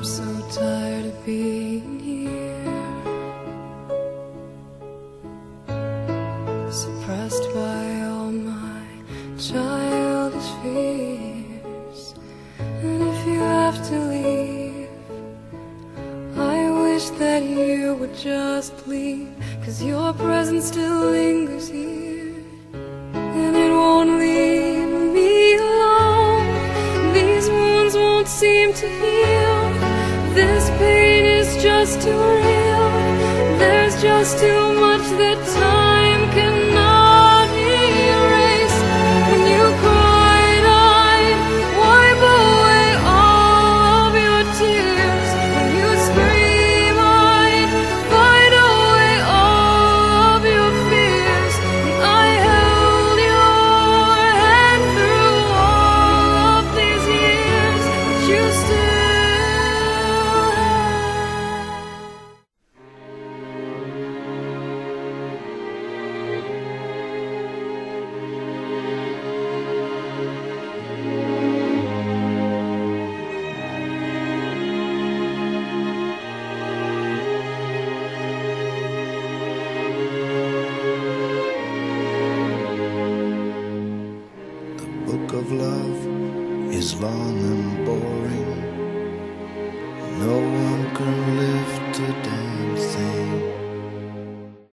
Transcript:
I'm so tired of being here, suppressed by all my childish fears. And if you have to leave, I wish that you would just leave, 'cause your presence still lingers here, and it won't leave me alone. These wounds won't seem to heal. This pain is just too real. There's just too much that time cannot erase. When you cried, I'd wipe away all of your tears. When you scream, I'd fight away all of your fears. And I held your hand through all of these years, but you still The book of love is long and boring.